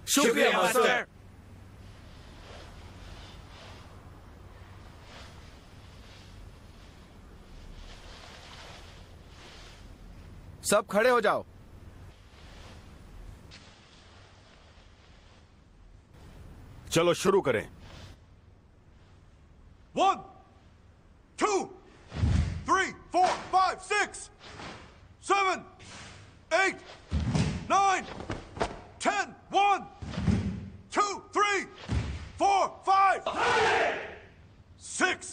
शुक्रिया मास्टर। सब खड़े हो जाओ। चलो शुरू करें। 1 2 3 4 5 6 7 8 9 10 1 2 3 4 5 6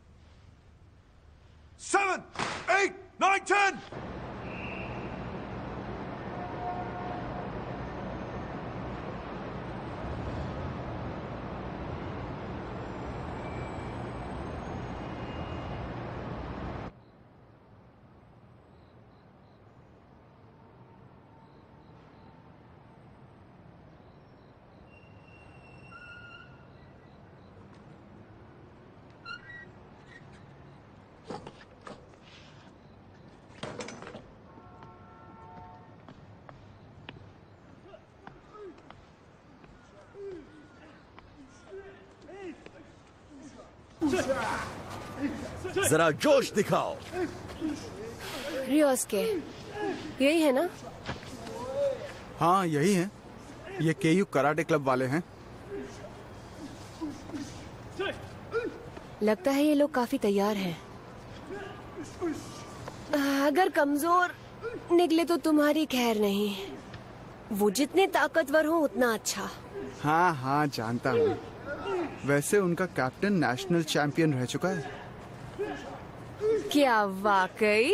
7 8 9 10 जरा जोश दिखाओ। रियोस्के, यही है ना? हाँ यही है। ये केयू कराटे क्लब वाले हैं। लगता है ये लोग काफी तैयार हैं। अगर कमजोर निकले तो तुम्हारी खैर नहीं। वो जितने ताकतवर हो उतना अच्छा। हाँ हाँ जानता हूँ। वैसे उनका कैप्टन नेशनल चैंपियन रह चुका है। क्या वाकई?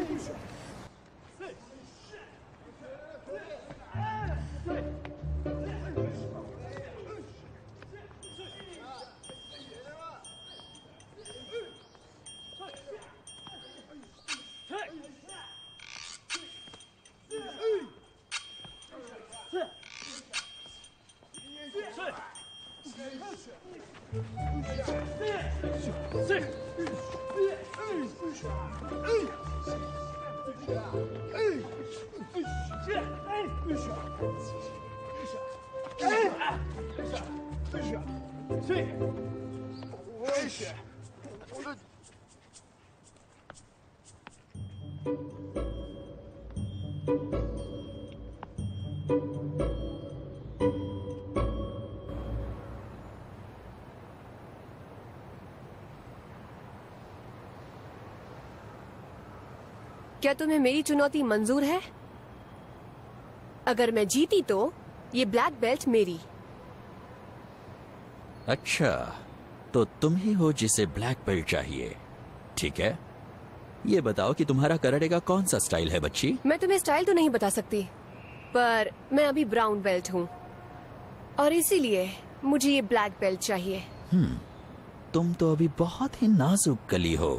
क्या तुम्हें मेरी चुनौती मंजूर है? अगर मैं जीती तो ये ब्लैक बेल्ट मेरी। अच्छा, तो तुम ही हो जिसे ब्लैक बेल्ट चाहिए। ठीक है, ये बताओ कि तुम्हारा कराटे का कौन सा स्टाइल है बच्ची? मैं तुम्हें स्टाइल तो नहीं बता सकती, पर मैं अभी ब्राउन बेल्ट हूँ और इसीलिए मुझे ये ब्लैक बेल्ट चाहिए। तुम तो अभी बहुत ही नाजुक कली हो,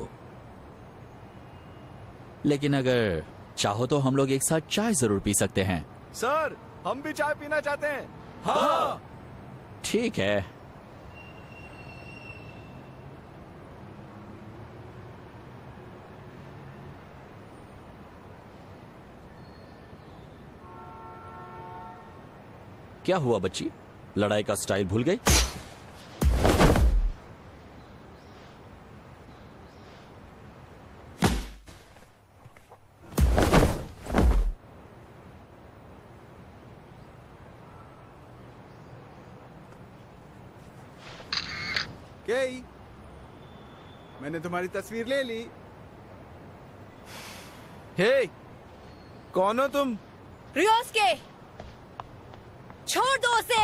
लेकिन अगर चाहो तो हम लोग एक साथ चाय जरूर पी सकते हैं। सर, हम भी चाय पीना चाहते हैं। हाँ ठीक है। क्या हुआ बच्ची, लड़ाई का स्टाइल भूल गई? केई, मैंने तुम्हारी तस्वीर ले ली। हे, कौन हो तुम? रियोस्के, छोड़ दो उसे।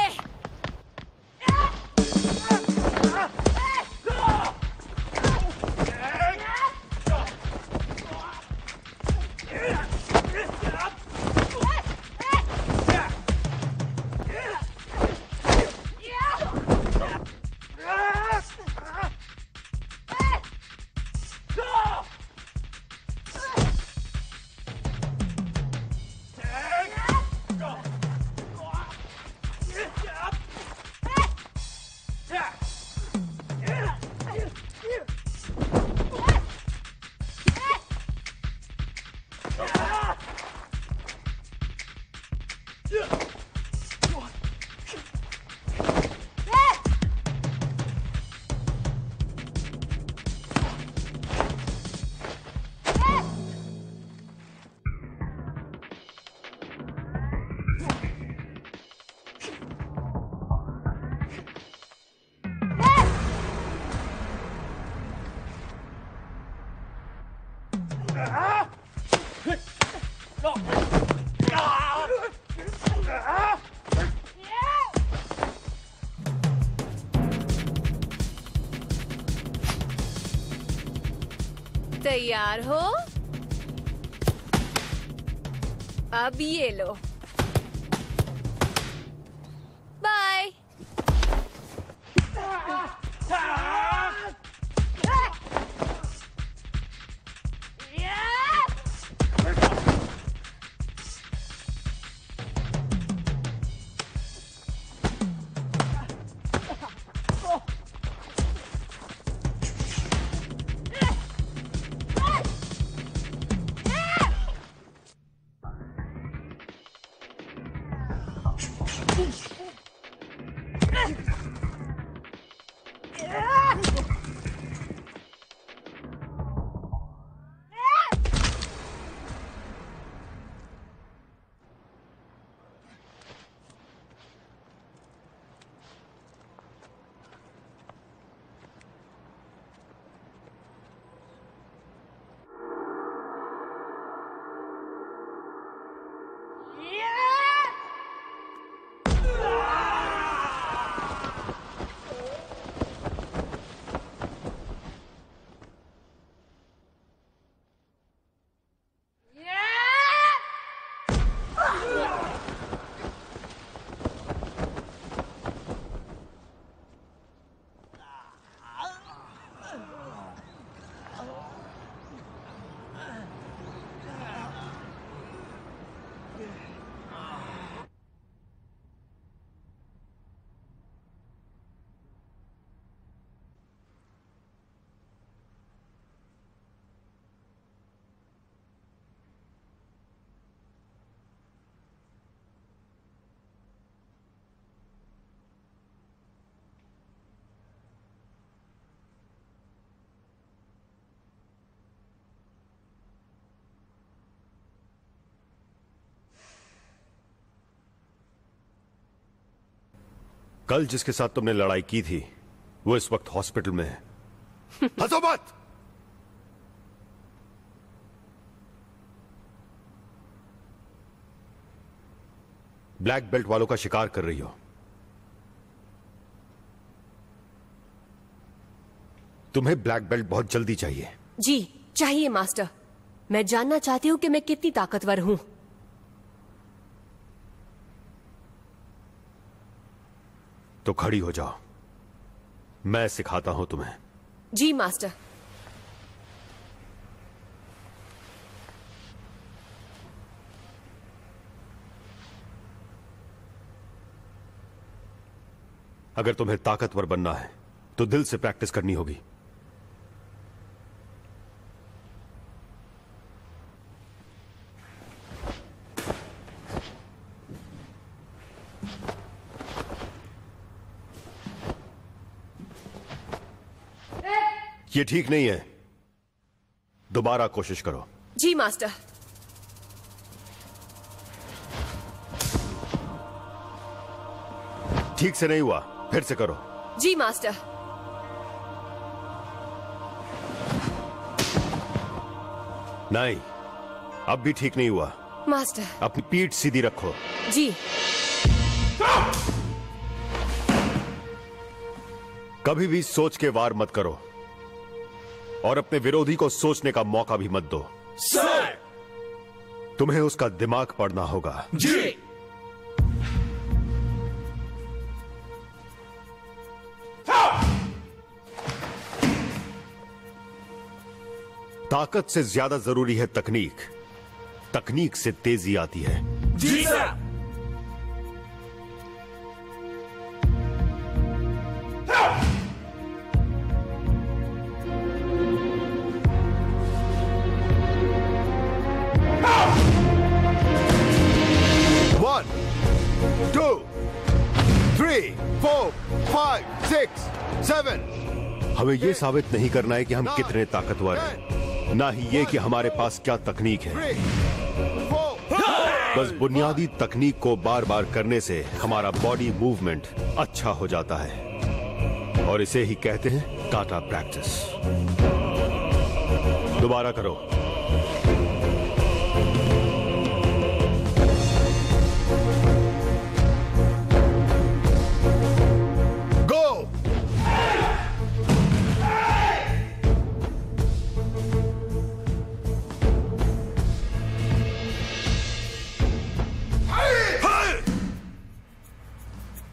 तैयार हो? अब ये लो। बाय। कल जिसके साथ तुमने लड़ाई की थी वो इस वक्त हॉस्पिटल में है। हंसो मत। ब्लैक बेल्ट वालों का शिकार कर रही हो। तुम्हें ब्लैक बेल्ट बहुत जल्दी चाहिए। जी चाहिए मास्टर। मैं जानना चाहती हूँ कि मैं कितनी ताकतवर हूँ। तो खड़ी हो जाओ, मैं सिखाता हूं तुम्हें। जी मास्टर। अगर तुम्हें ताकतवर बनना है तो दिल से प्रैक्टिस करनी होगी। ये ठीक नहीं है, दोबारा कोशिश करो। जी मास्टर। ठीक से नहीं हुआ, फिर से करो। जी मास्टर। नहीं, अब भी ठीक नहीं हुआ। मास्टर। अपनी पीठ सीधी रखो। जी। कभी भी सोच के वार मत करो और अपने विरोधी को सोचने का मौका भी मत दो। सर! तुम्हें उसका दिमाग पढ़ना होगा। जी! ताकत से ज्यादा जरूरी है तकनीक। तकनीक से तेजी आती है। जी सर! One, 2, 3, 4, 5, 6, 7। हमें यह साबित नहीं करना है कि हम कितने ताकतवर हैं, ना ही ये कि हमारे पास क्या तकनीक है। बस बुनियादी तकनीक को बार बार करने से हमारा बॉडी मूवमेंट अच्छा हो जाता है और इसे ही कहते हैं काटा प्रैक्टिस। दोबारा करो।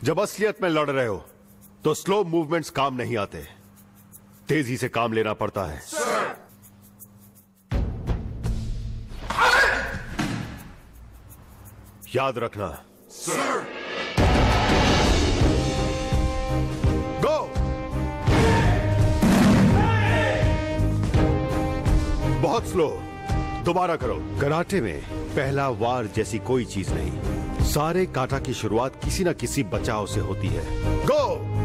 जब असलियत में लड़ रहे हो तो स्लो मूवमेंट्स काम नहीं आते, तेजी से काम लेना पड़ता है। याद रखना। गो। बहुत स्लो, दोबारा करो। कराटे में पहला वार जैसी कोई चीज नहीं, सारे काटा की शुरुआत किसी ना किसी बचाव से होती है। गो।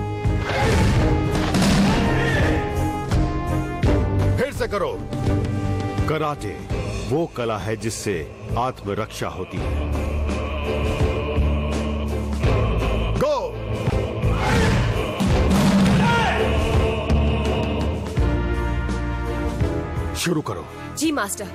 फिर से करो। कराटे वो कला है जिससे आत्मरक्षा होती है। गो। शुरू करो। जी मास्टर।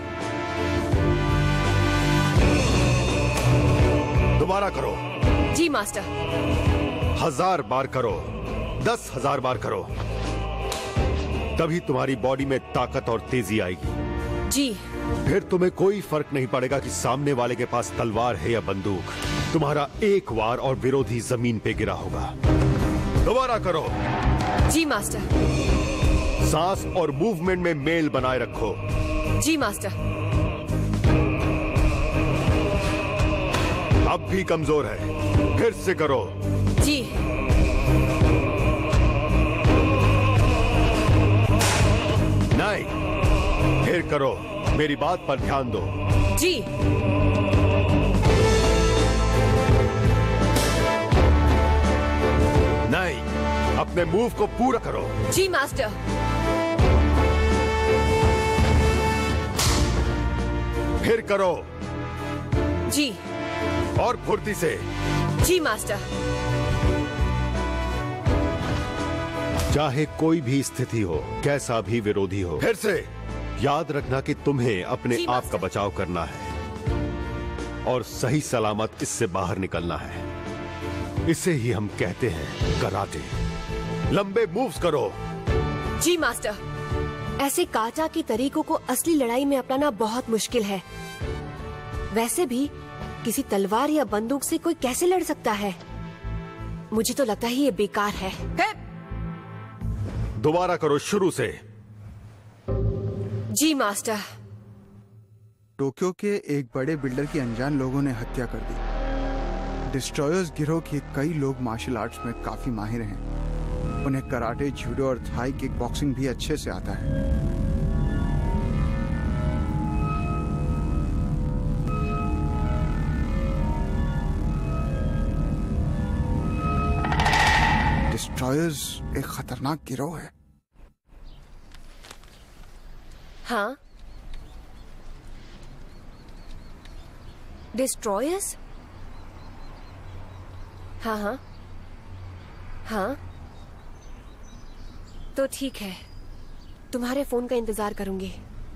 दोबारा करो। जी मास्टर। 1000 बार करो, 10,000 बार करो, तभी तुम्हारी बॉडी में ताकत और तेजी आएगी। जी। फिर तुम्हें कोई फर्क नहीं पड़ेगा कि सामने वाले के पास तलवार है या बंदूक। तुम्हारा एक वार और विरोधी जमीन पे गिरा होगा। दोबारा करो। जी मास्टर। सांस और मूवमेंट में मेल बनाए रखो। जी मास्टर। अब भी कमजोर है, फिर से करो। जी। नहीं, फिर करो। मेरी बात पर ध्यान दो। जी। नहीं, अपने मूव को पूरा करो। जी मास्टर। फिर करो। जी। और फुर्ती से। जी मास्टर। चाहे कोई भी स्थिति हो, कैसा भी विरोधी हो, फिर से याद रखना कि तुम्हें अपने जी, आप का मास्टर। बचाव करना है और सही सलामत इससे बाहर निकलना है। इसे ही हम कहते हैं कराटे। लंबे मूव्स करो। जी मास्टर। ऐसे काटा के तरीकों को असली लड़ाई में अपनाना बहुत मुश्किल है। वैसे भी किसी तलवार या बंदूक से कोई कैसे लड़ सकता है? मुझे तो लगता है ये बेकार है। दोबारा करो शुरू से। जी मास्टर। टोक्यो के एक बड़े बिल्डर की अनजान लोगों ने हत्या कर दी। डिस्ट्रॉयर्स गिरोह के कई लोग मार्शल आर्ट्स में काफी माहिर हैं। उन्हें कराटे, जूडो और थाई किक बॉक्सिंग भी अच्छे से आता है। डिस्ट्रॉयर्स एक खतरनाक गिरोह है। हाँ। डिस्ट्रॉयर्स? हाँ हाँ हाँ। तो ठीक है, तुम्हारे फोन का इंतजार करूंगी।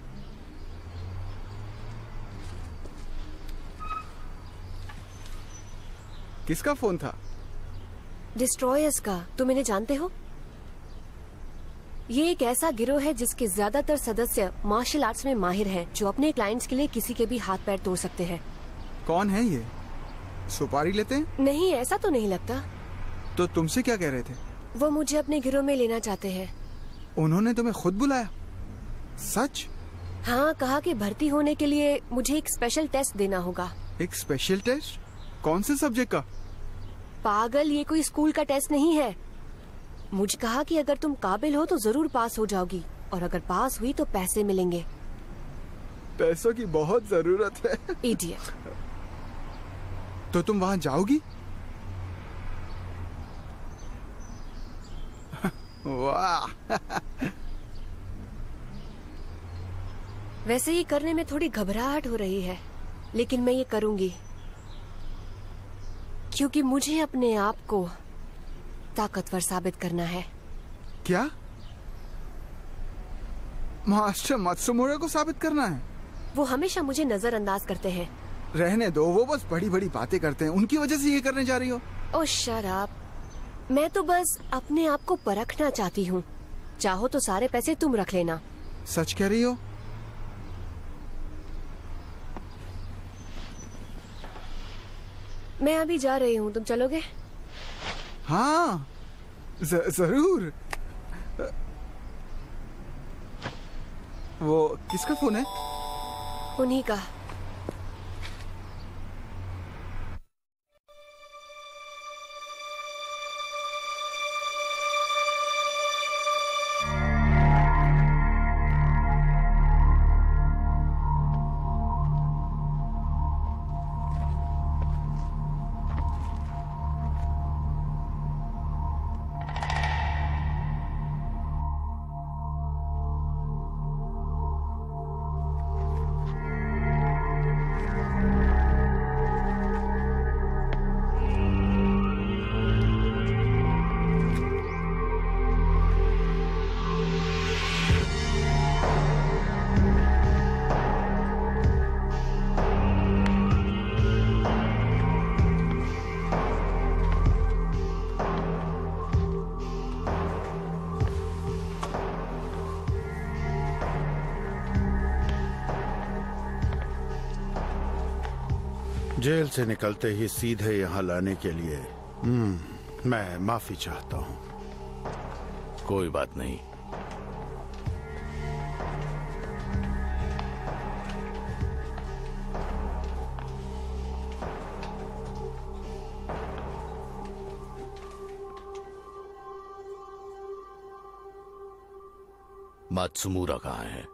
किसका फोन था? डिस्ट्रॉयर्स का। तुम इन्हें जानते हो? ये एक ऐसा गिरोह है जिसके ज्यादातर सदस्य मार्शल आर्ट्स में माहिर हैं, जो अपने क्लाइंट्स के लिए किसी के भी हाथ पैर तोड़ सकते हैं। कौन है ये? सुपारी लेते हैं? नहीं, ऐसा तो नहीं लगता। तो तुमसे क्या कह रहे थे? वो मुझे अपने गिरोह में लेना चाहते हैं। उन्होंने तुम्हें खुद बुलाया? सच? हाँ, कहा कि भर्ती होने के लिए मुझे एक स्पेशल टेस्ट देना होगा। एक स्पेशल टेस्ट? कौन से सब्जेक्ट का? पागल, ये कोई स्कूल का टेस्ट नहीं है। मुझे कहा कि अगर तुम काबिल हो तो जरूर पास हो जाओगी, और अगर पास हुई तो पैसे मिलेंगे। पैसों की बहुत जरूरत है। इडियट। तो तुम वहां जाओगी? वाह। वैसे ये करने में थोड़ी घबराहट हो रही है, लेकिन मैं ये करूंगी क्योंकि मुझे अपने आप को ताकतवर साबित करना है। क्या? मास्टर मत्सुमोरा को साबित करना है? वो हमेशा मुझे नजरअंदाज करते हैं। रहने दो, वो बस बड़ी बड़ी बातें करते हैं, उनकी वजह से ये करने जा रही हो। Oh shut up. मैं तो बस अपने आप को परखना चाहती हूँ। चाहो तो सारे पैसे तुम रख लेना। सच कह रही हो? मैं अभी जा रही हूँ, तुम चलोगे? हाँ, जरूर। वो किसका फोन है? उन्हीं का। जेल से निकलते ही सीधे यहाँ लाने के लिए मैं माफी चाहता हूँ। कोई बात नहीं। मात्सुमुरा कहाँ है?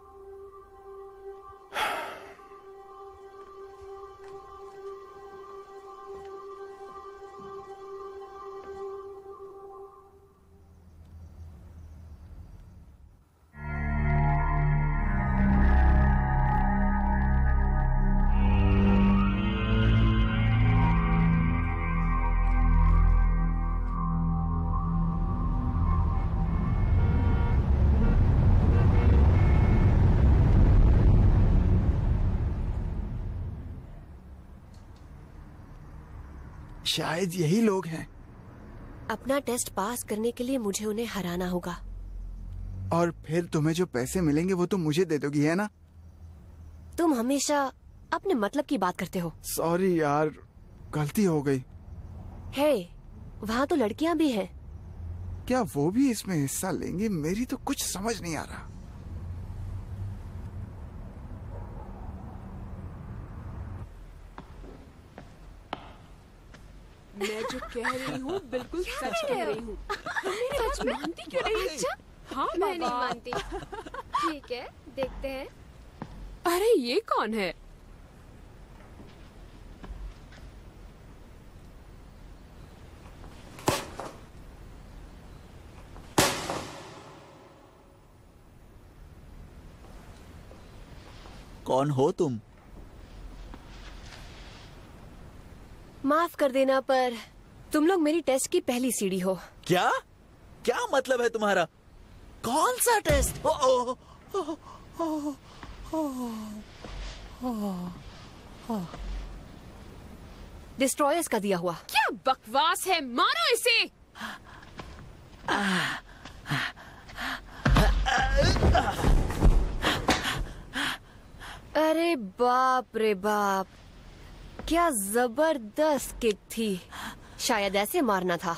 शायद यही लोग हैं। अपना टेस्ट पास करने के लिए मुझे उन्हें हराना होगा। और फिर तुम्हें जो पैसे मिलेंगे वो तुम मुझे दे दोगी, है ना? तुम हमेशा अपने मतलब की बात करते हो। सॉरी यार, गलती हो गई। हे, वहाँ तो लड़कियाँ भी हैं। क्या वो भी इसमें हिस्सा लेंगी? मेरी तो कुछ समझ नहीं आ रहा। मैं जो कह रही हूँ बिल्कुल सच कह रही हूँ। सच मानती क्यों नहीं? अच्छा, हाँ मैं नहीं बाबा। मानती। ठीक है, देखते हैं। अरे ये कौन है? कौन हो तुम? माफ कर देना, पर तुम लोग मेरी टेस्ट की पहली सीढ़ी हो। क्या? क्या मतलब है तुम्हारा? कौन सा टेस्ट? डिस्ट्रॉयर्स का दिया हुआ। क्या बकवास है, मारो इसे। अरे बाप रे बाप, क्या जबरदस्त किक थी। शायद ऐसे मारना था।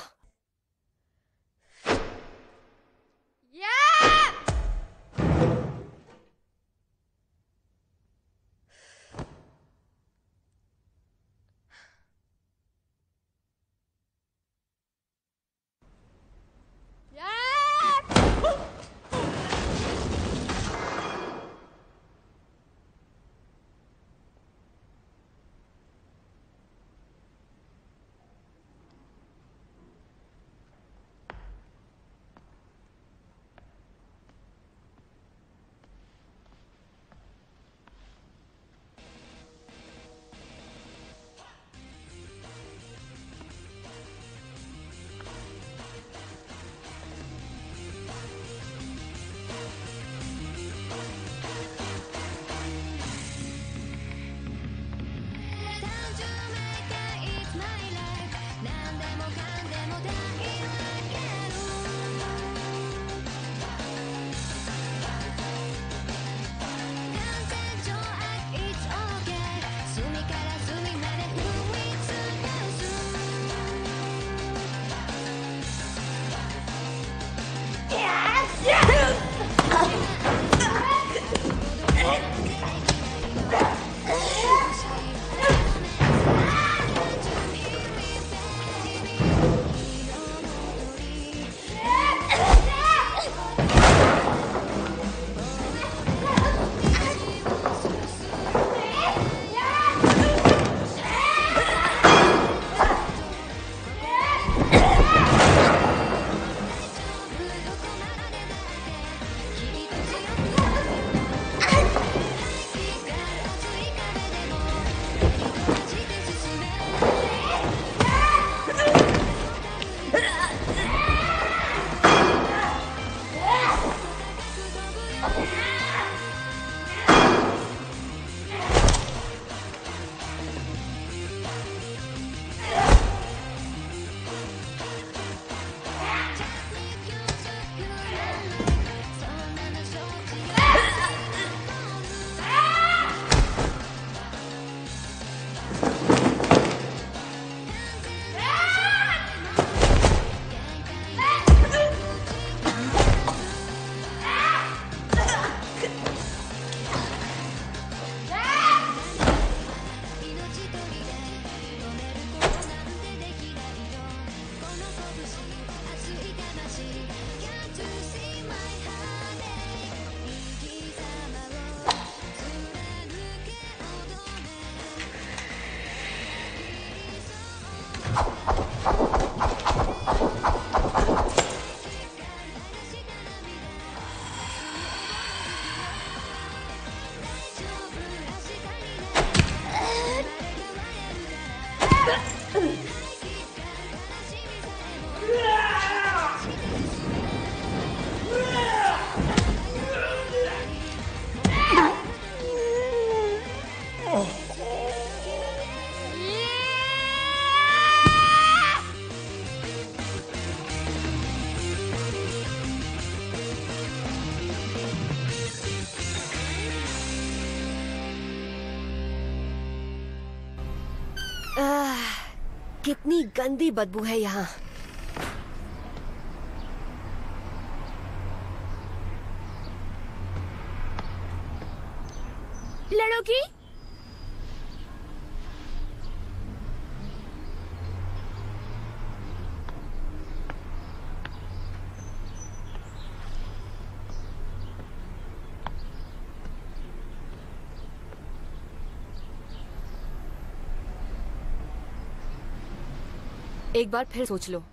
कितनी गंदी बदबू है यहाँ। लड़ोगी? एक बार फिर सोच लो।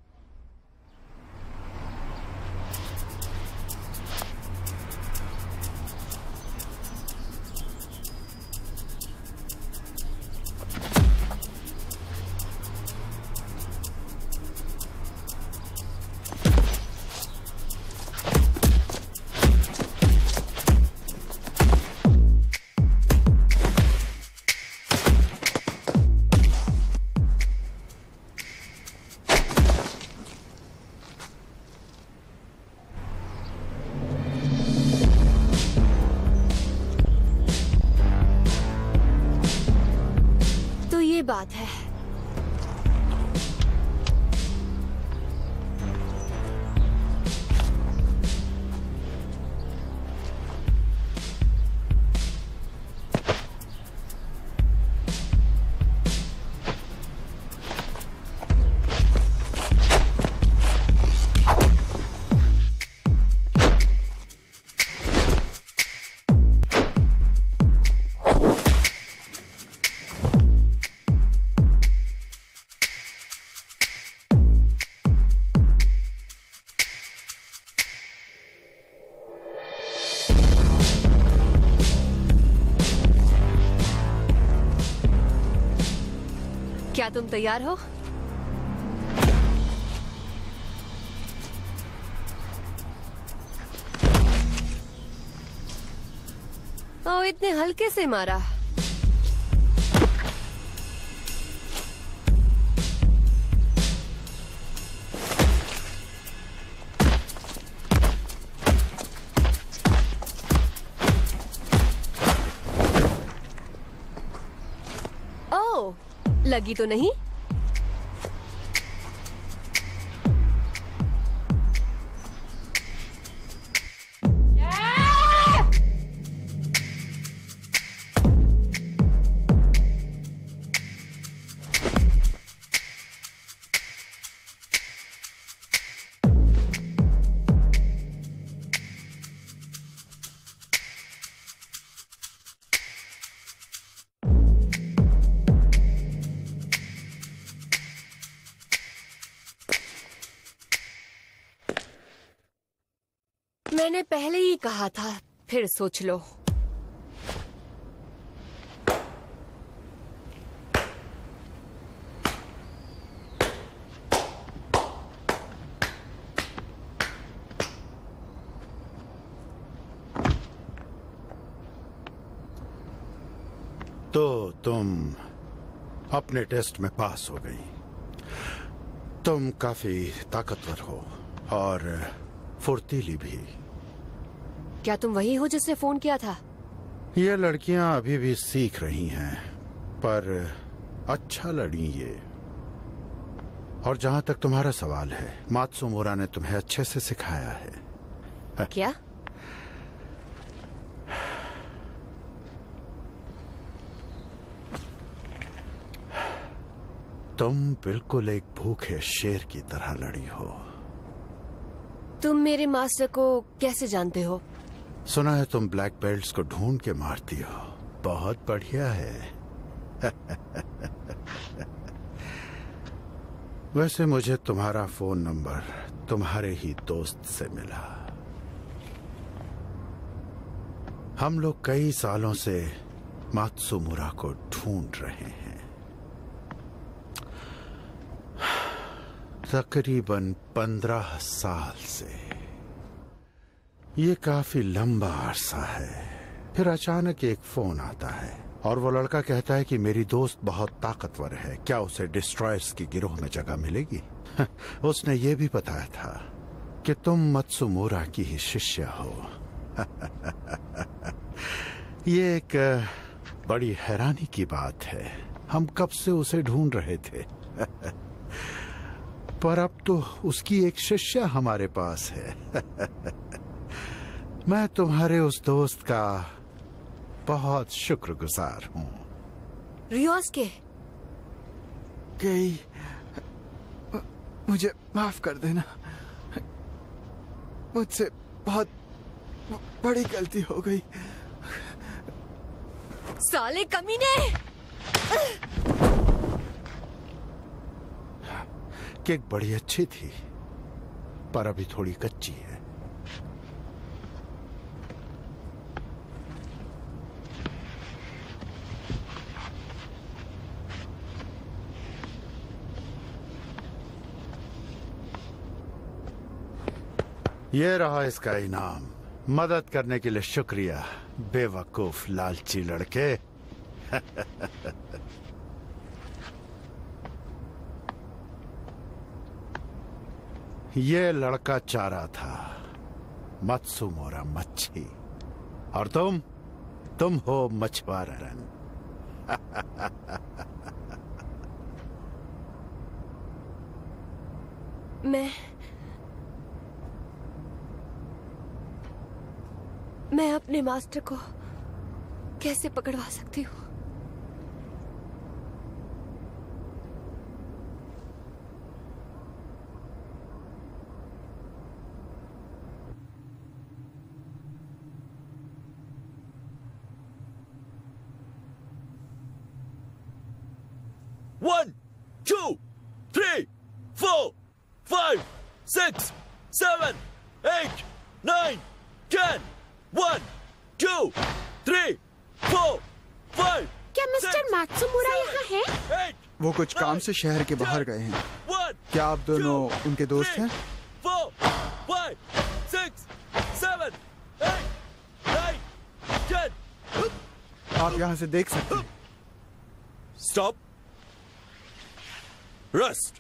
ये बात है। क्या तुम तैयार हो? ओ, इतने हल्के से मारा। ओ, लगी तो नहीं? मैंने पहले ही कहा था, फिर सोच लो। तो तुम अपने टेस्ट में पास हो गई। तुम काफी ताकतवर हो और फुर्तीली भी। क्या तुम वही हो जिसने फोन किया था? ये लड़कियां अभी भी सीख रही हैं, पर अच्छा लड़ी ये। और जहां तक तुम्हारा सवाल है, मात्सुमोरा ने तुम्हें अच्छे से सिखाया है। क्या? तुम बिल्कुल एक भूखे शेर की तरह लड़ी हो। तुम मेरे मास्टर को कैसे जानते हो? सुना है तुम ब्लैक बेल्ट्स को ढूंढ के मारती हो। बहुत बढ़िया है। वैसे मुझे तुम्हारा फोन नंबर तुम्हारे ही दोस्त से मिला। हम लोग कई सालों से मात्सुमुरा को ढूंढ रहे हैं, तकरीबन 15 साल से। ये काफी लंबा अरसा है। फिर अचानक एक फोन आता है और वो लड़का कहता है कि मेरी दोस्त बहुत ताकतवर है, क्या उसे डिस्ट्रॉयर्स की गिरोह में जगह मिलेगी? उसने ये भी बताया था कि तुम मात्सुमुरा की ही शिष्य हो। ये एक बड़ी हैरानी की बात है। हम कब से उसे ढूंढ रहे थे। पर अब तो उसकी एक शिष्य हमारे पास है। मैं तुम्हारे उस दोस्त का बहुत शुक्रगुजार हूँ। रियोज के कई मुझे माफ कर देना, मुझसे बहुत बड़ी गलती हो गई। साले कमीने! केक बड़ी अच्छी थी पर अभी थोड़ी कच्ची है। ये रहा इसका इनाम। मदद करने के लिए शुक्रिया बेवकूफ लालची लड़के। ये लड़का चारा था मात्सुमुरा मच्छी, और तुम हो मछुआरन। मैं अपने मास्टर को कैसे पकड़वा सकती हूँ? One, 2, 3, 4, 5, 6, 7, 8, 9, 10. 1, 2, 3, 4, 5. क्या मिस्टर मात्सुमुरा यहाँ है? वो कुछ काम से शहर के बाहर गए हैं। क्या आप दोनों उनके दोस्त हैं? 4, 5, 6, 7, 8, 9, 10. आप यहाँ से देख सकते हैं। Stop. Rest.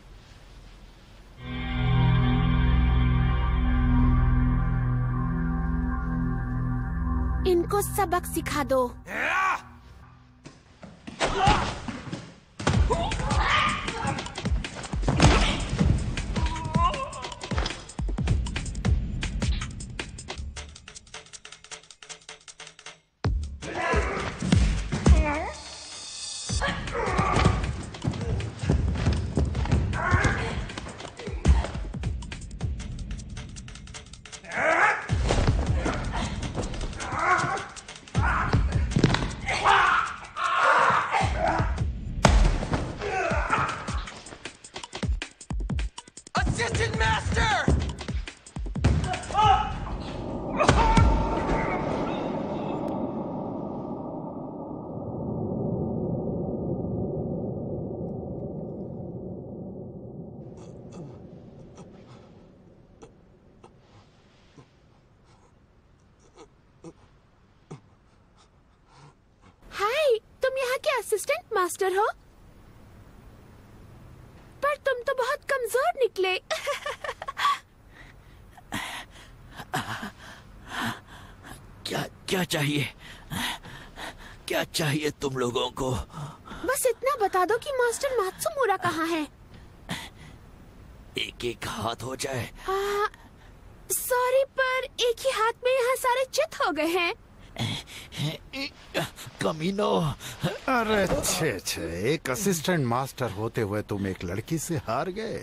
इनको सबक सिखा दो। असिस्टेंट मास्टर हो, पर तुम तो बहुत कमजोर निकले। क्या चाहिए? क्या चाहिए तुम लोगों को? बस इतना बता दो कि मास्टर मात्सुमुरा कहाँ है। एक एक हाथ हो जाए। सॉरी, पर एक ही हाथ में यहाँ सारे चित हो गए हैं। कमीनो। अरे छे, एक असिस्टेंट मास्टर होते हुए तुम एक लड़की से हार गए।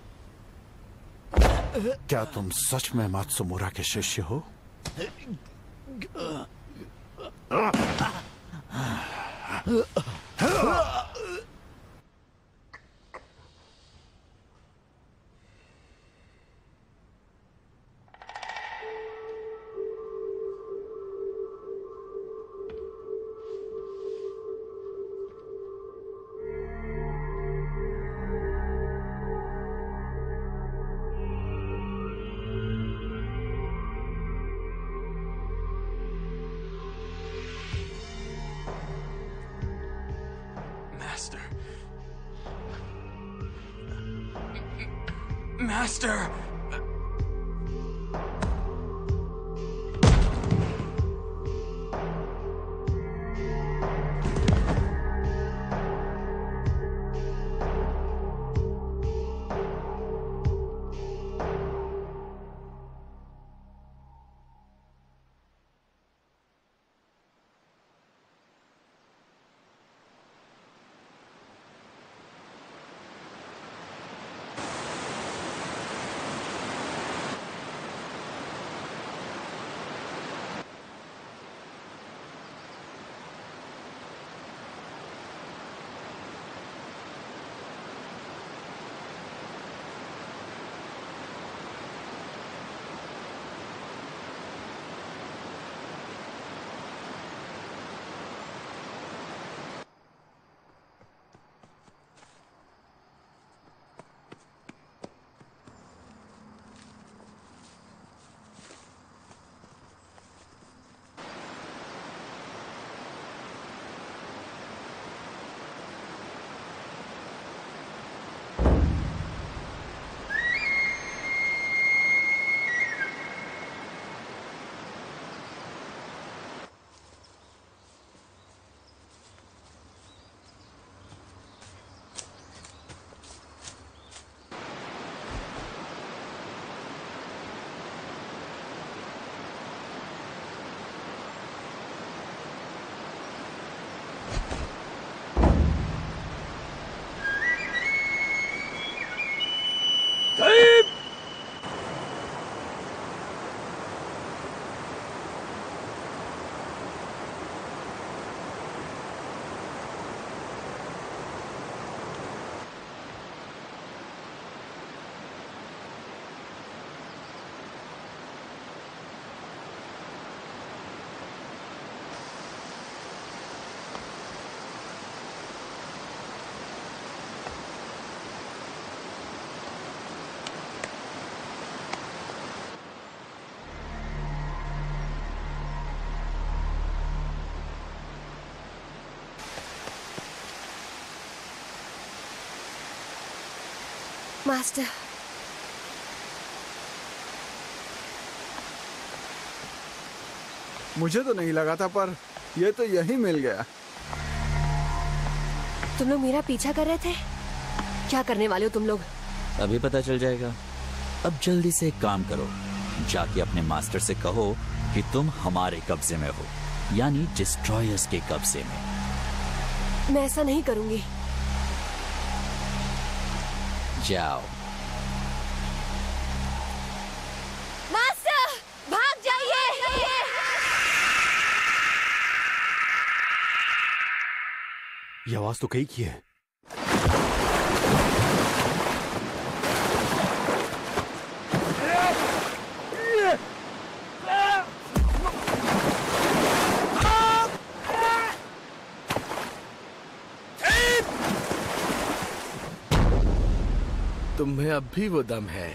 क्या तुम सच में मात्सुमुरा के शिष्य हो? Master! मास्टर, मुझे तो नहीं लगा था, पर ये तो यही मिल गया। तुम लोग मेरा पीछा कर रहे थे? क्या करने वाले हो तुम लोग? अभी पता चल जाएगा। अब जल्दी से एक काम करो, जाके अपने मास्टर से कहो कि तुम हमारे कब्जे में हो, यानी डिस्ट्रॉयर्स के कब्जे में। मैं ऐसा नहीं करूंगी। जाओ। मास्टर, भाग जाइए! ये आवाज तो कई की है। तुम्हें अब भी वो दम है।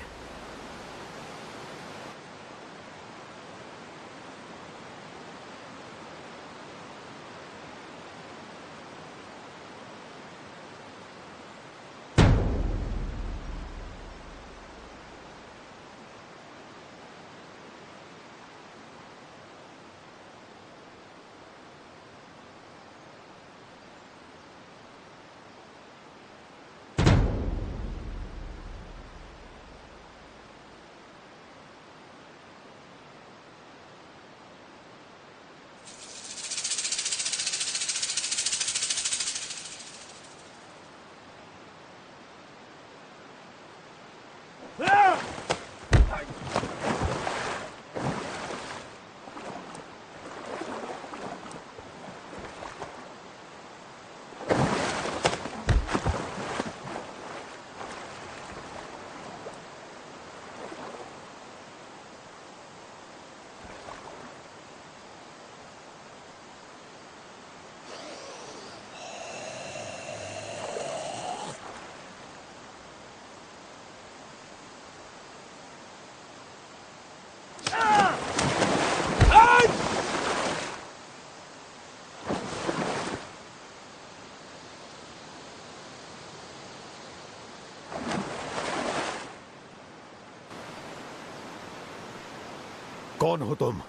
कौन हो तुम?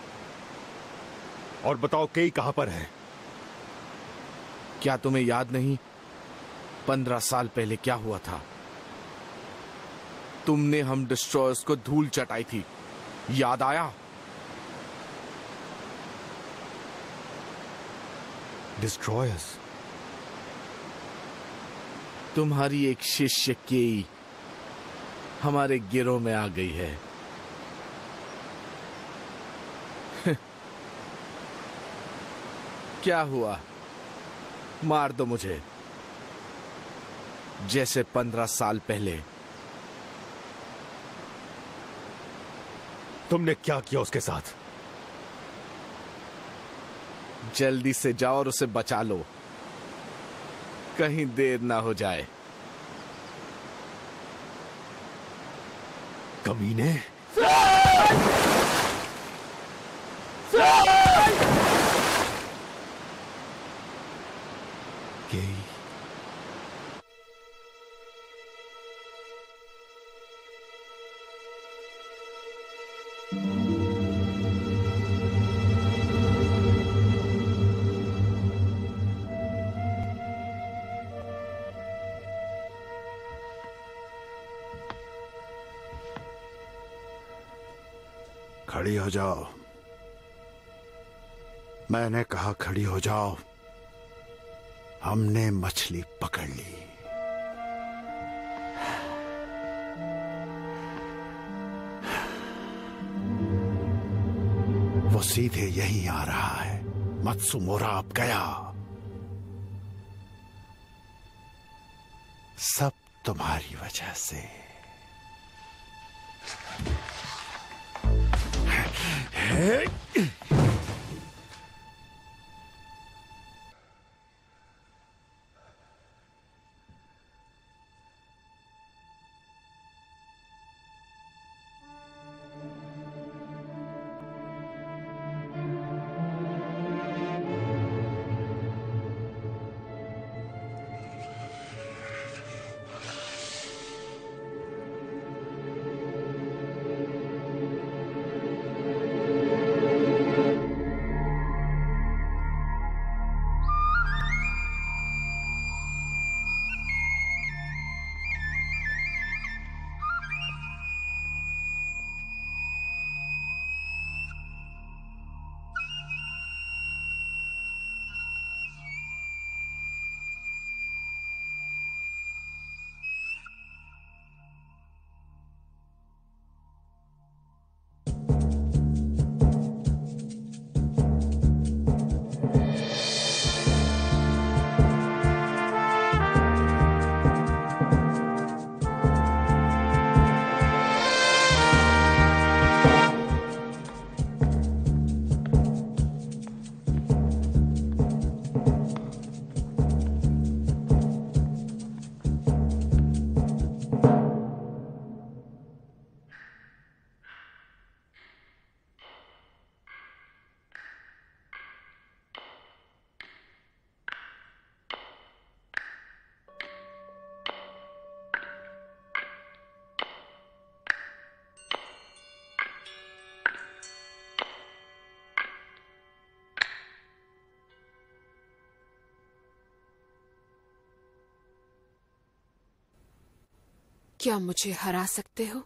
और बताओ केई कहां पर है? क्या तुम्हें याद नहीं 15 साल पहले क्या हुआ था? तुमने हम डिस्ट्रॉयर्स को धूल चटाई थी, याद आया? डिस्ट्रॉयर्स? तुम्हारी एक शिष्य केई हमारे गिरोह में आ गई है। क्या हुआ? मार दो मुझे, जैसे 15 साल पहले। तुमने क्या किया उसके साथ? जल्दी से जाओ और उसे बचा लो, कहीं देर ना हो जाए। कमीने! केई, खड़ी हो जाओ। मैंने कहा खड़ी हो जाओ। हमने मछली पकड़ ली। वो सीधे यहीं आ रहा है। मत्सुमोरा अब गया। सब तुम्हारी वजह से। क्या मुझे हरा सकते हो?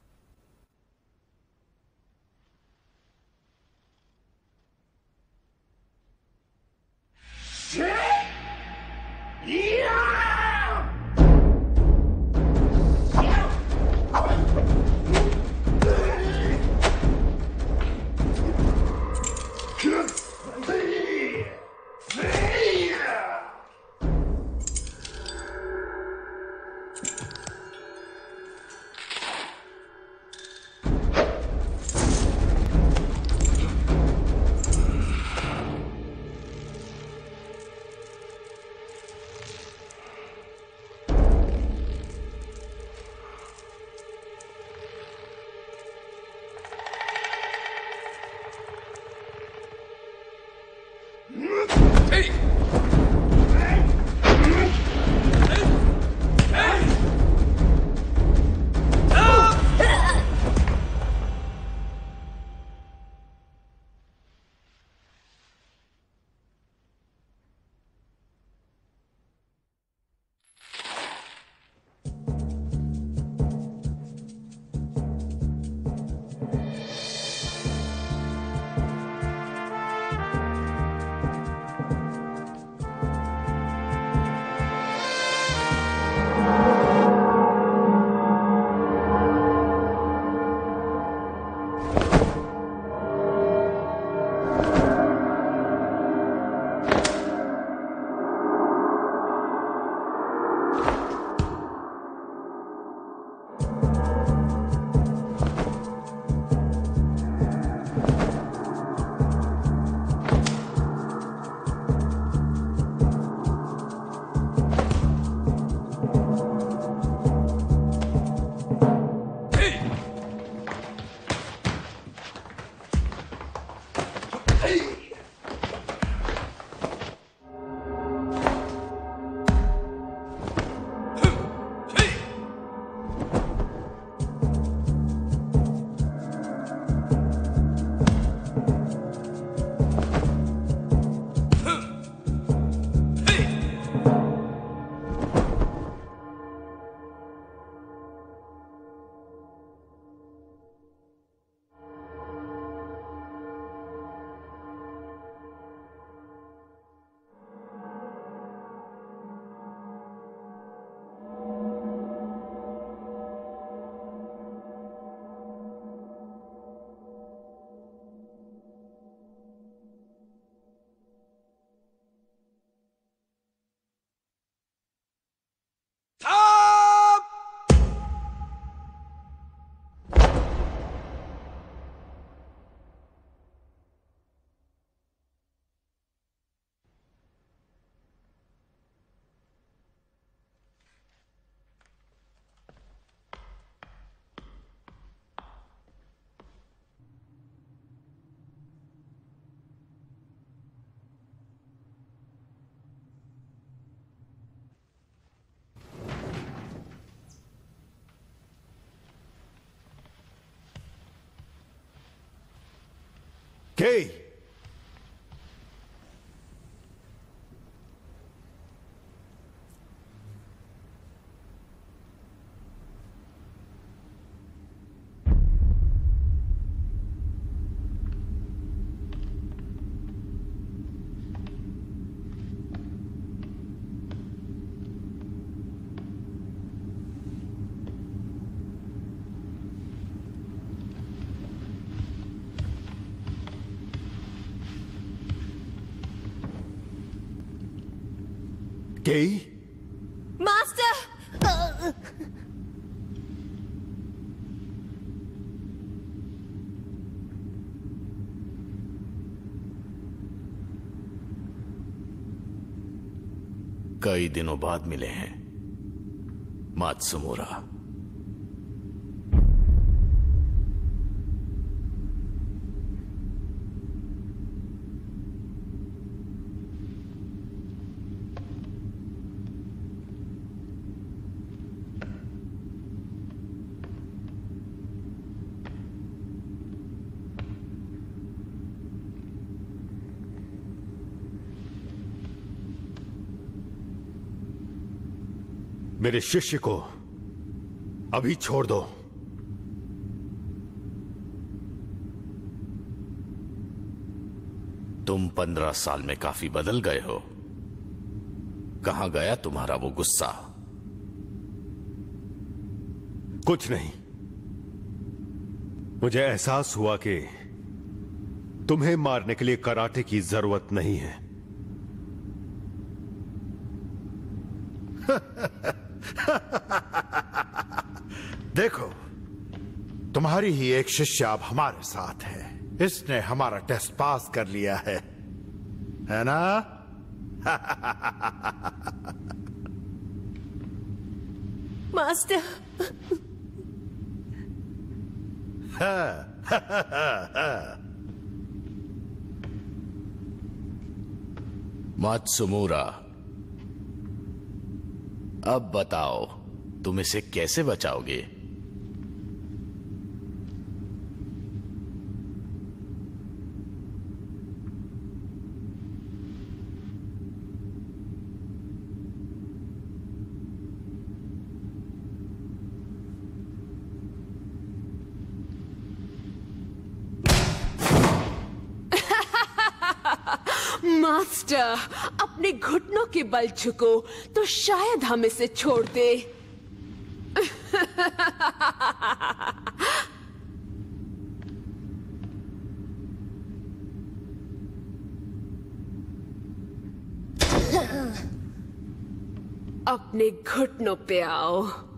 केई, केई, मास्टर! कई दिनों बाद मिले हैं मात्सुमुरा। मेरे शिष्य को अभी छोड़ दो। तुम 15 साल में काफी बदल गए हो। कहां गया तुम्हारा वो गुस्सा? कुछ नहीं, मुझे एहसास हुआ कि तुम्हें मारने के लिए कराटे की जरूरत नहीं है। देखो, तुम्हारी ही एक शिष्य अब हमारे साथ है। इसने हमारा टेस्ट पास कर लिया है ना? मास्टर! मात्सुमुरा, अब बताओ तुम इसे कैसे बचाओगे? मास्टर, अपने घुटनों के बल झुको तो शायद हम इसे छोड़ दे। अपने घुटनों पे आओ।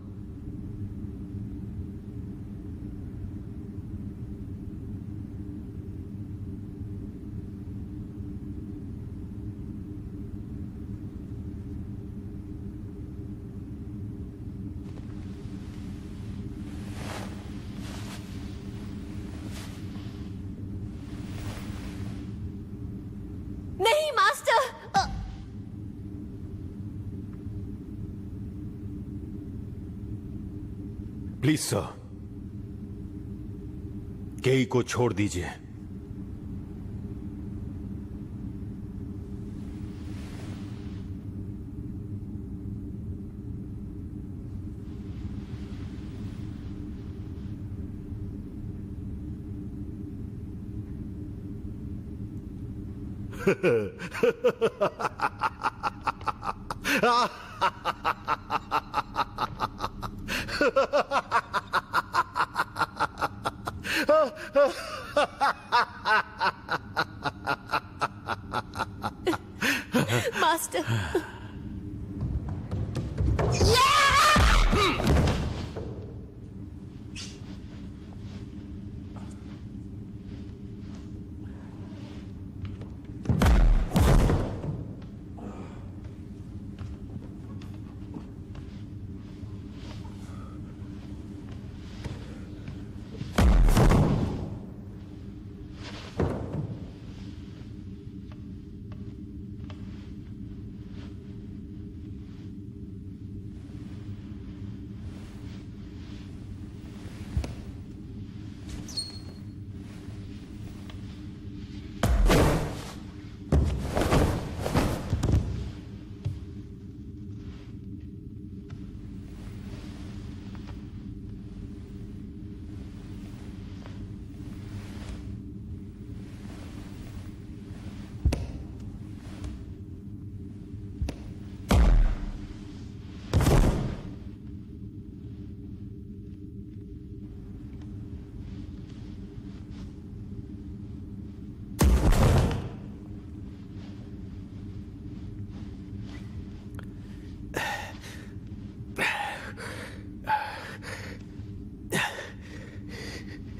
नहीं मास्टर! प्लीज सर, केई को छोड़ दीजिए। मास्टर!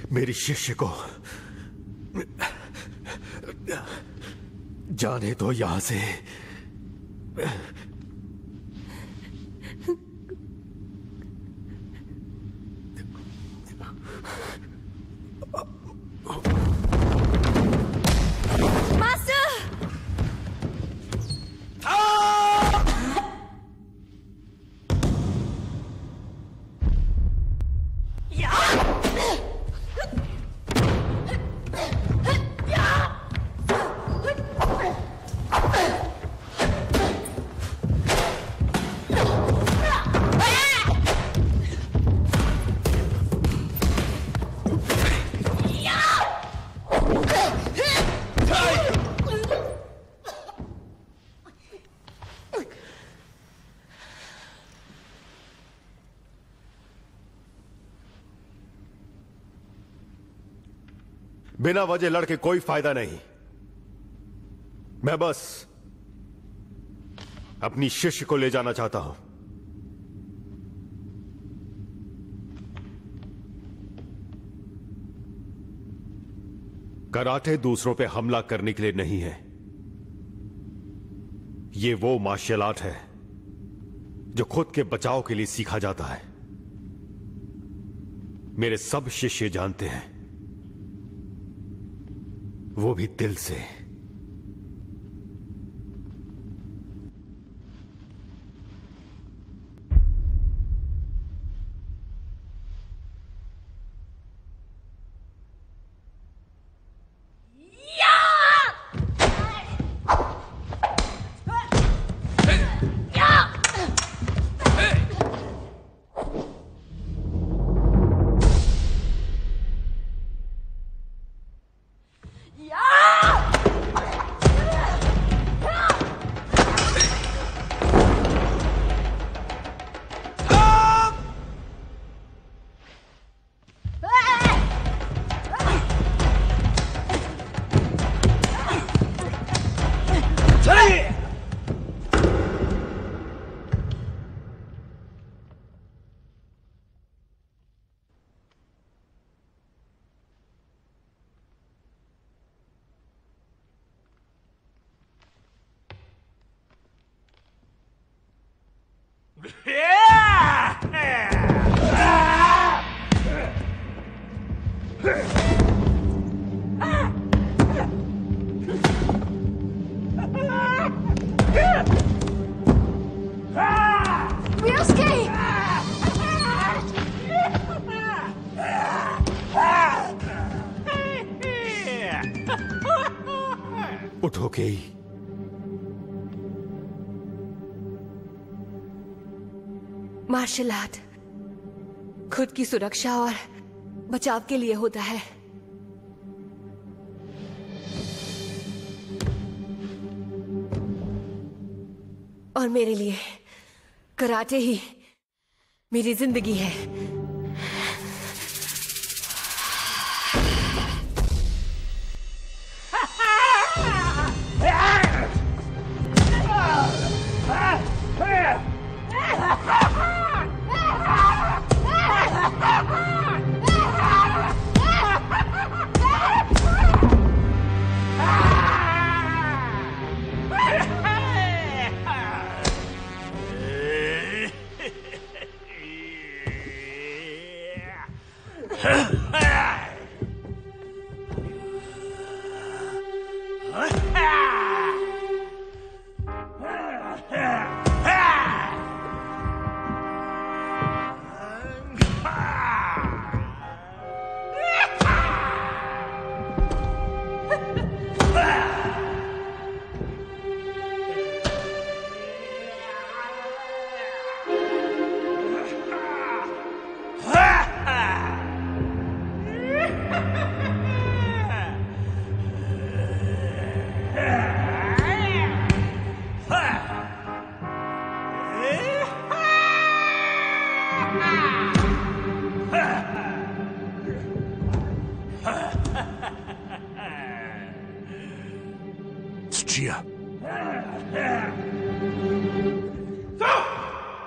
मेरी शिष्य को जाने दो यहां से। बिना वजह लड़के कोई फायदा नहीं। मैं बस अपनी शिष्य को ले जाना चाहता हूं। कराटे दूसरों पे हमला करने के लिए नहीं है। ये वो मार्शल आर्ट है जो खुद के बचाव के लिए सीखा जाता है। मेरे सब शिष्य जानते हैं, वो भी दिल से। उठोगे? मार्शल आर्ट खुद की सुरक्षा और बचाव के लिए होता है। और मेरे लिए कराटे ही मेरी जिंदगी है।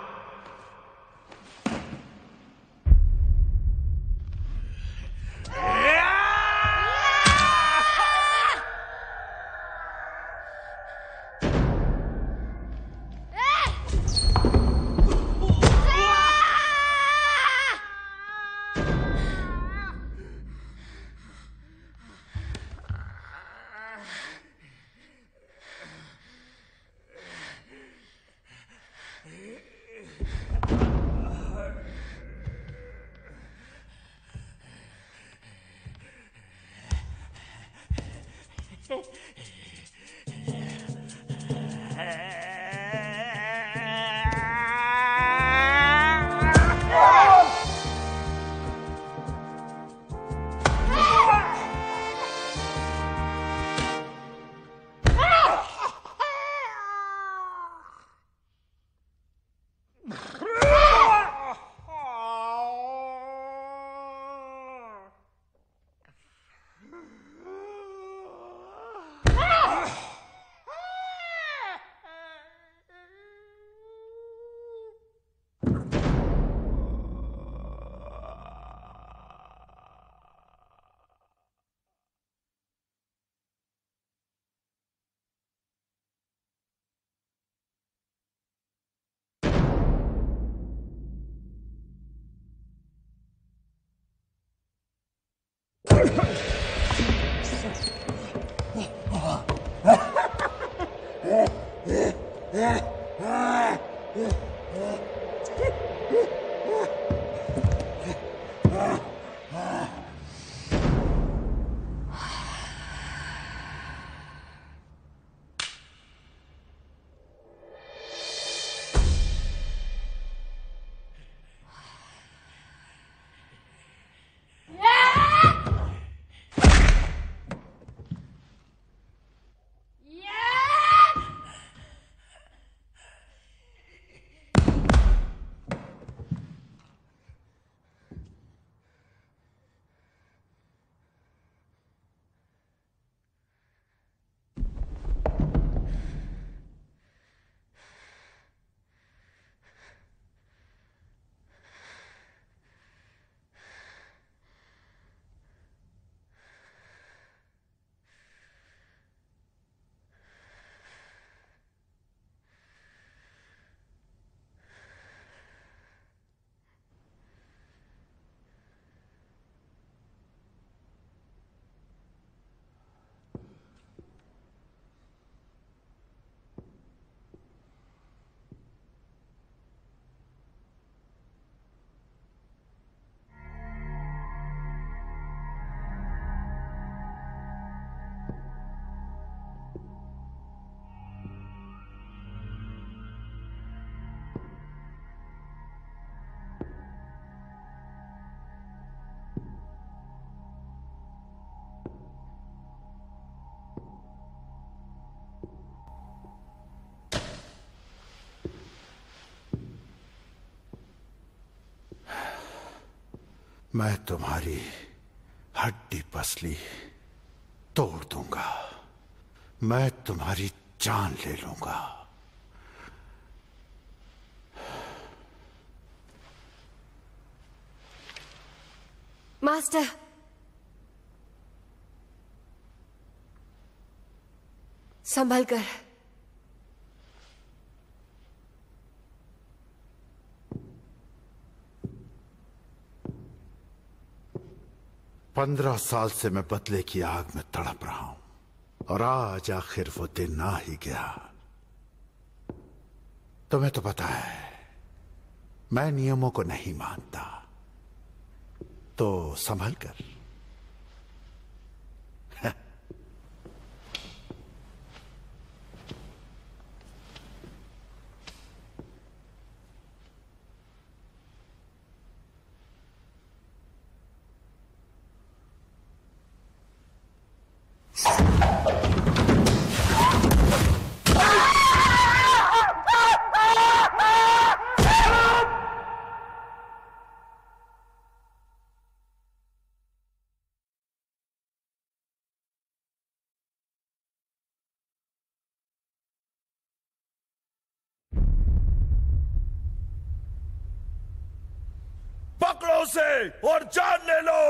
Tsuchiya. मैं तुम्हारी हड्डी पसली तोड़ दूंगा। मैं तुम्हारी जान ले लूंगा। मास्टर, संभल कर। पंद्रह साल से मैं बदले की आग में तड़प रहा हूं और आज आखिर वो दिन आ ही गया। तुम्हें तो पता है मैं नियमों को नहीं मानता, तो संभल कर। पकड़ो उसे और जान ले लो।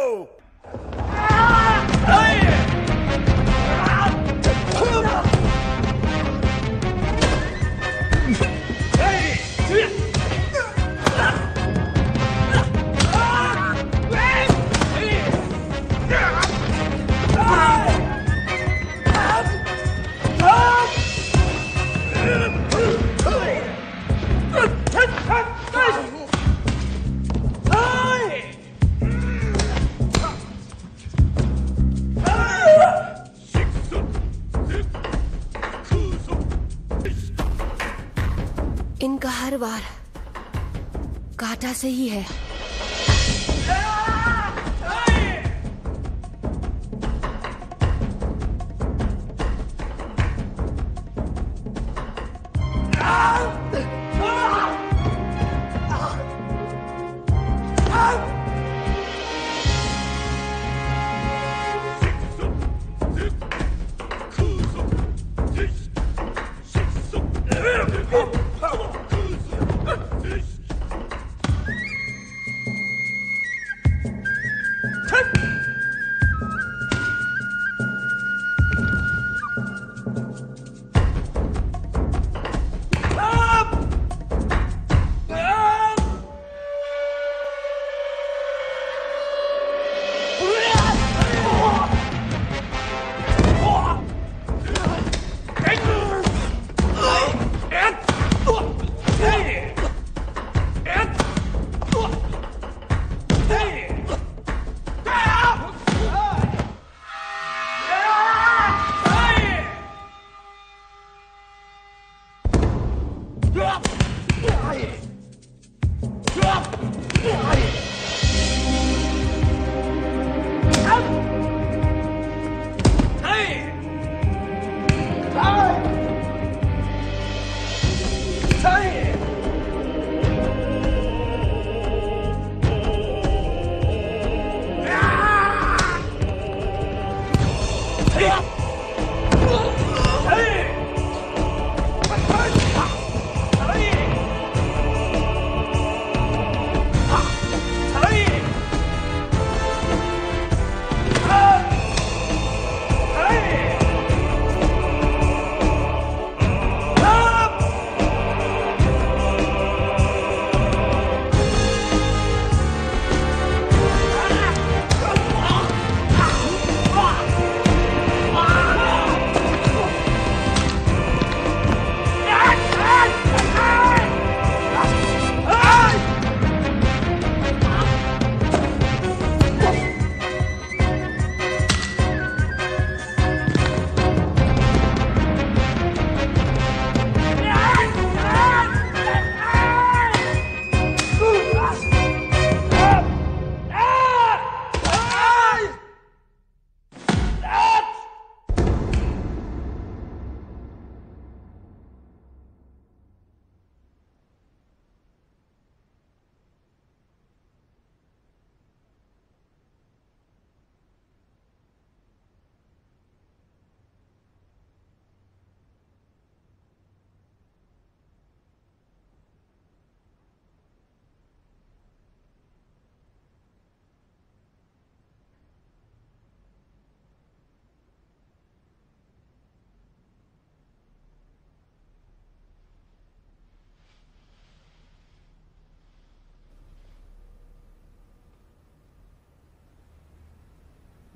इनका हर वार काटा से ही है।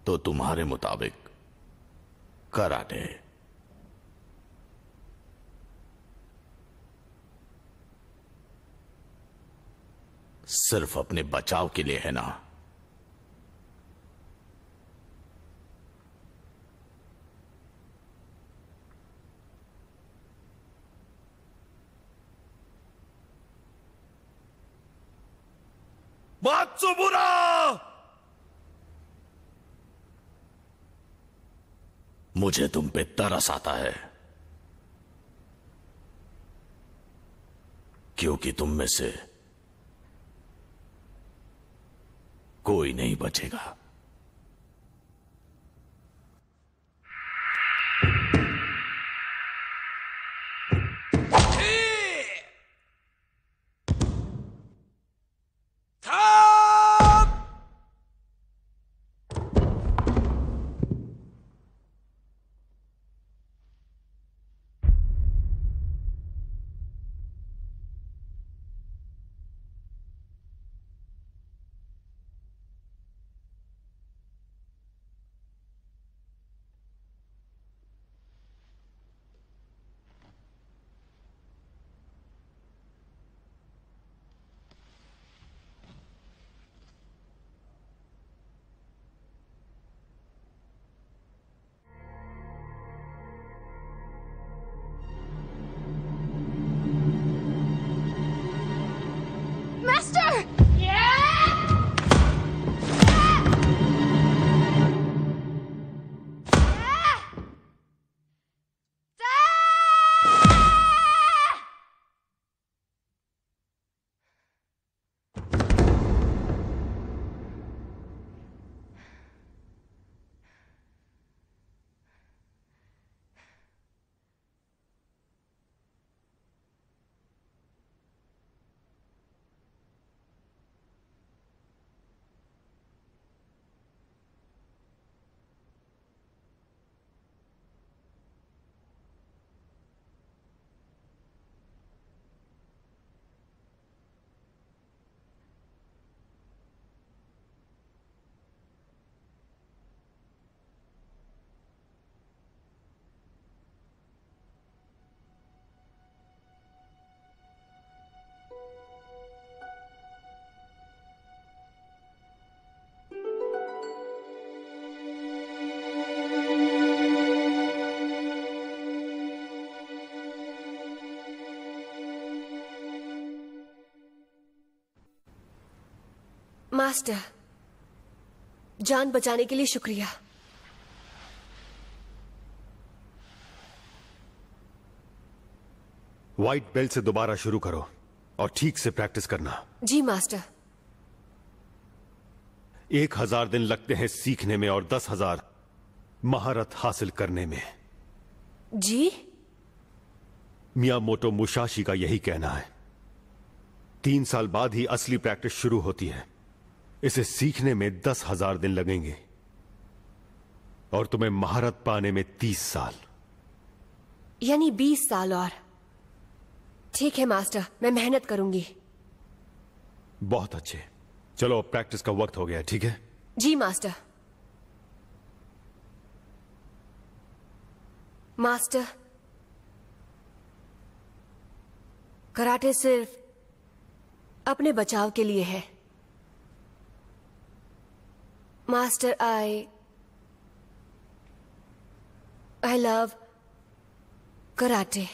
तो तुम्हारे मुताबिक कराटे। सिर्फ अपने बचाव के लिए है ना? मात्सुमुरा! मुझे तुम पे तरस आता है, क्योंकि तुम में से कोई नहीं बचेगा। मास्टर! मास्टर, जान बचाने के लिए शुक्रिया। व्हाइट बेल्ट से दोबारा शुरू करो और ठीक से प्रैक्टिस करना। जी मास्टर। 1000 दिन लगते हैं सीखने में और 10,000 महारत हासिल करने में। जी? मियामोटो मुसाशी का यही कहना है। 3 साल बाद ही असली प्रैक्टिस शुरू होती है। इसे सीखने में 10,000 दिन लगेंगे और तुम्हें महारत पाने में 30 साल, यानी 20 साल और। ठीक है मास्टर, मैं मेहनत करूंगी। बहुत अच्छे। चलो अब प्रैक्टिस का वक्त हो गया, ठीक है? जी मास्टर। मास्टर, कराटे सिर्फ अपने बचाव के लिए है। Master, I love karate.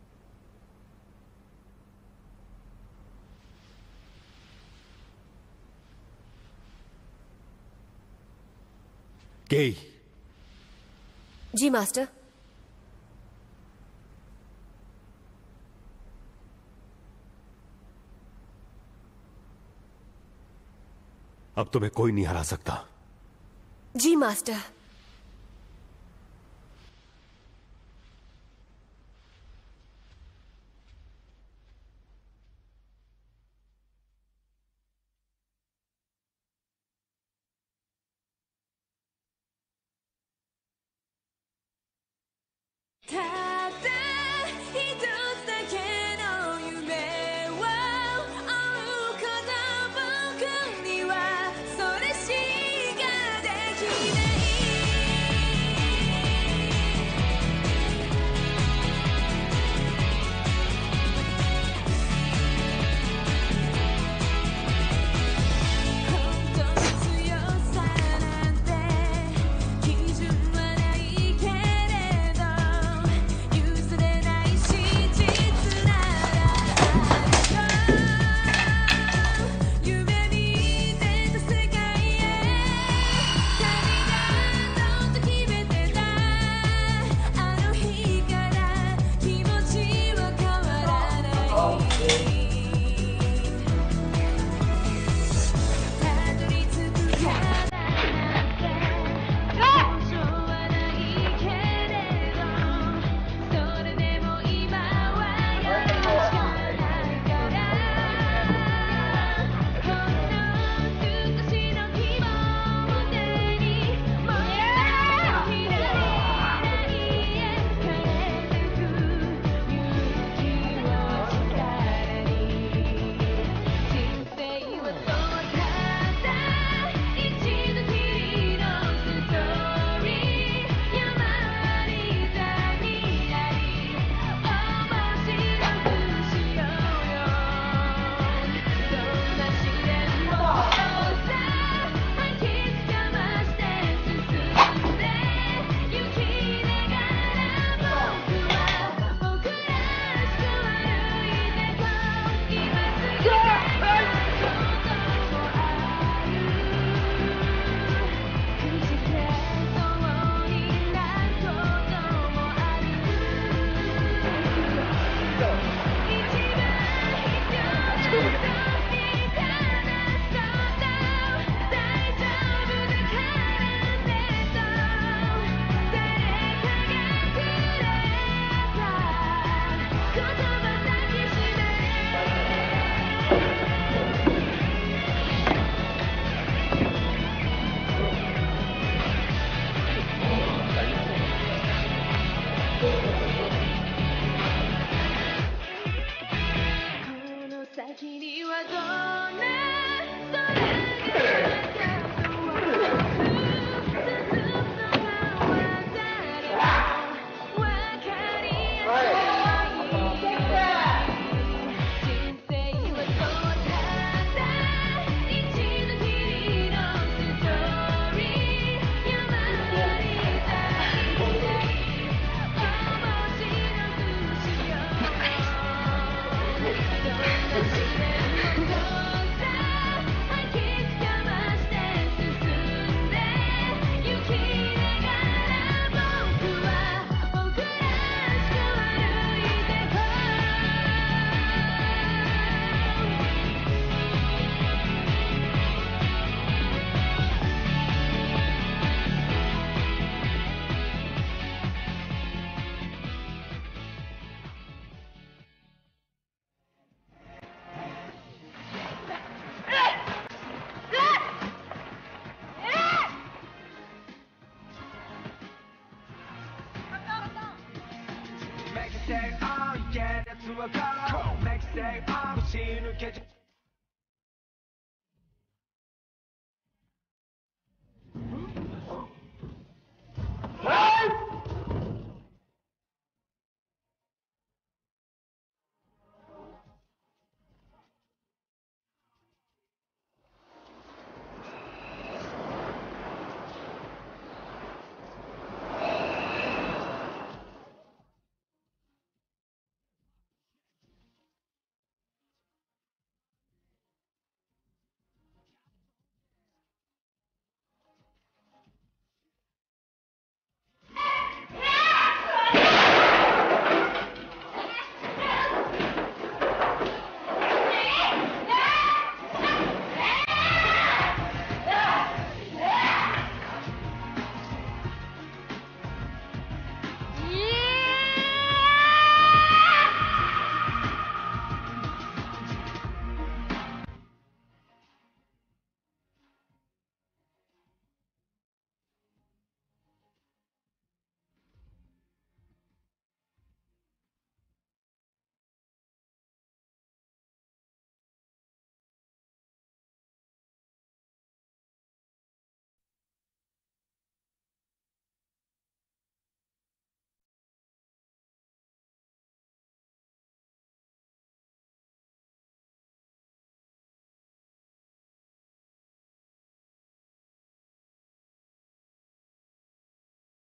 केई। जी मास्टर। अब तुम्हें कोई नहीं हरा सकता। जी मास्टर। था